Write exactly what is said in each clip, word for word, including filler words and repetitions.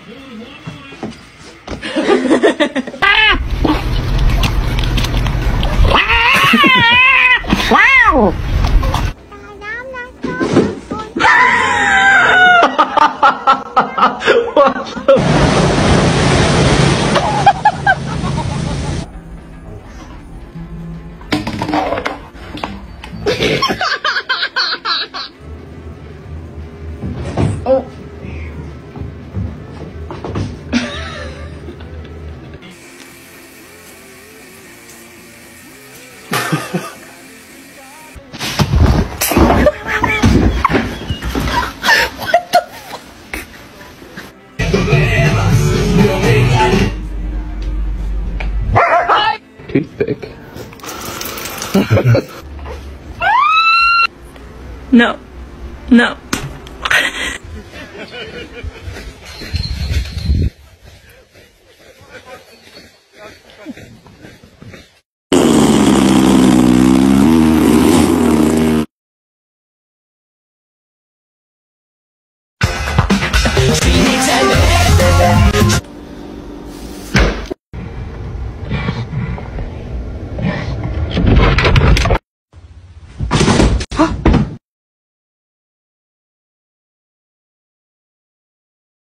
Wow! What the? Oh. Toothpick. No. No.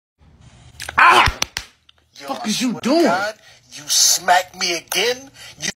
Yo, fuck is you doing? God, you smack me again? You